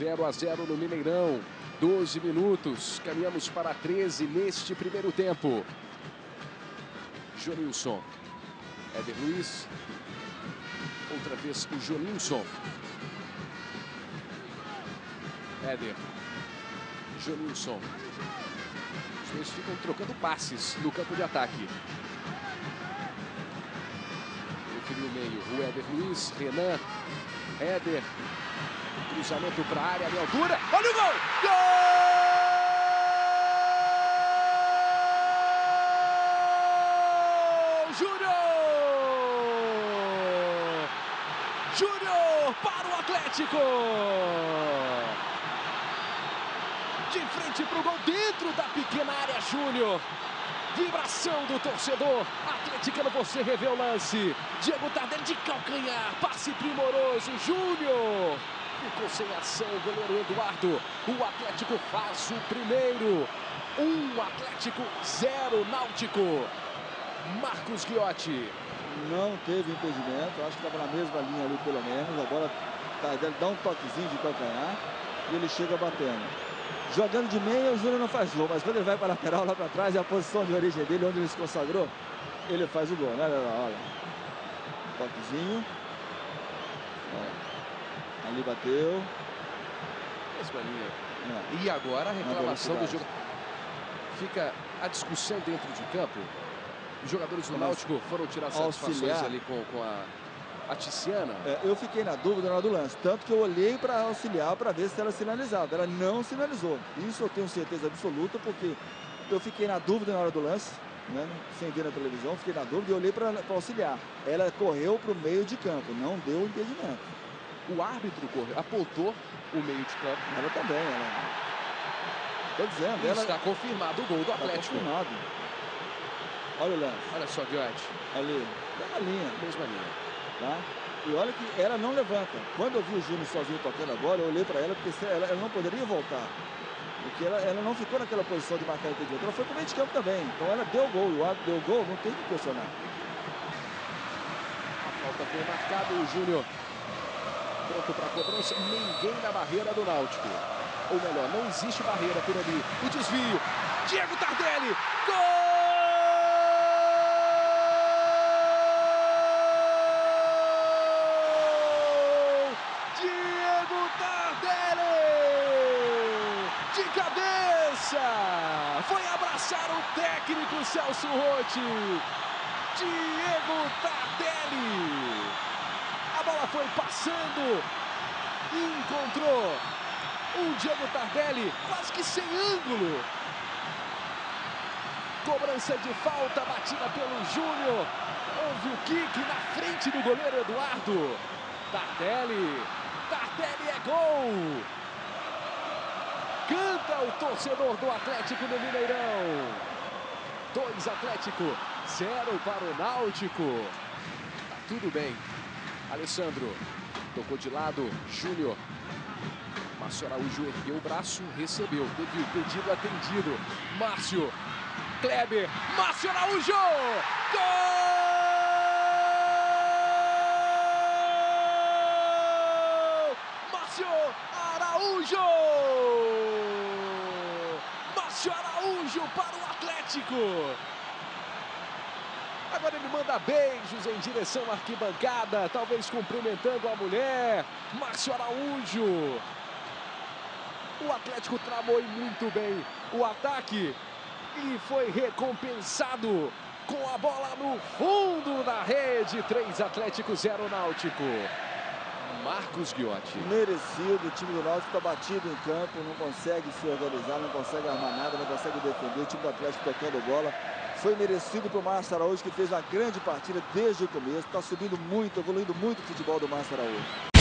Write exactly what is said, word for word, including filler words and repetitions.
zero a zero no Mineirão. doze minutos. Caminhamos para treze neste primeiro tempo. Jonilson. Éder Luiz. Outra vez o Jonilson. Éder. Jonilson. Os dois ficam trocando passes no campo de ataque. Preferiu o meio. O Éder Luiz. Renan. Éder. Cruzamento para a área, de altura. Olha o gol! Gol! Júnior! Júnior para o Atlético! De frente para o gol, dentro da pequena área, Júnior. Vibração do torcedor. Atleticano, você revê o lance. Diego Tardelli de calcanhar. Passe primoroso. Júnior. Ficou sem ação o goleiro Eduardo. O Atlético faz o primeiro. Um Atlético, zero Náutico. Marcos Ghiotti. Não teve impedimento. Acho que estava na mesma linha ali, pelo menos. A bola Tardelli dá um toquezinho de calcanhar e ele chega batendo. Jogando de meia, o Júnior não faz gol, mas quando ele vai para a lateral, lá para trás, é a posição de origem dele, onde ele se consagrou, ele faz o gol, né? Olha lá, olha. Toquezinho. Olha. Ali bateu. Mesma linha. É. E agora a reclamação do jogo. Fica a discussão dentro de campo. Os jogadores do Náutico foram tirar satisfações auxiliar. ali com, com a, a Tiziana. É, eu fiquei na dúvida na hora do lance. Tanto que eu olhei para auxiliar para ver se ela sinalizava. Ela não sinalizou. Isso eu tenho certeza absoluta, porque eu fiquei na dúvida na hora do lance, né? Sem ver na televisão, fiquei na dúvida e olhei para auxiliar. Ela correu para o meio de campo, não deu impedimento. O árbitro correu, apontou o meio de campo. Ela também, ela. Estou dizendo, ela. Está confirmado o gol do Atlético. Está confirmado. Olha o lance. Olha só, Ghiotti. Ali, mesma linha. Mesma linha. Tá? E olha que ela não levanta. Quando eu vi o Júnior sozinho tocando agora, eu olhei para ela, porque ela, ela não poderia voltar. Porque ela, ela não ficou naquela posição de marcar impedimento. Ela foi para o meio de campo também. Então ela deu gol. O árbitro deu gol, não tem que questionar. A falta foi marcada e o Júnior pronto para a cobrança. Ninguém na barreira do Náutico. Ou melhor, não existe barreira por ali. O desvio. Diego Tardelli. Gol! De cabeça, foi abraçar o técnico Celso Rotti. Diego Tardelli. A bola foi passando e encontrou um Diego Tardelli quase que sem ângulo. Cobrança de falta batida pelo Júnior. Houve o kick na frente do goleiro Eduardo. Tardelli. Tardelli é gol. Canta o torcedor do Atlético no Mineirão. Dois Atlético, zero para o Náutico. Tá tudo bem. Alessandro tocou de lado. Júnior. Márcio Araújo ergueu o braço, recebeu. Teve o pedido atendido. Márcio. Kleber. Márcio Araújo. Gol! Márcio Araújo. Márcio Araújo para o Atlético. Agora ele manda beijos em direção à arquibancada, talvez cumprimentando a mulher. Márcio Araújo. O Atlético tramou muito bem o ataque e foi recompensado com a bola no fundo da rede. três Atlético, zero Náutico. Marcos Ghiotti. Merecido, o time do Náutico está batido em campo, não consegue se organizar, não consegue armar nada, não consegue defender. O time do Atlético tocando bola. Foi merecido para o Márcio Araújo, que fez uma grande partida desde o começo. Está subindo muito, evoluindo muito o futebol do Márcio Araújo.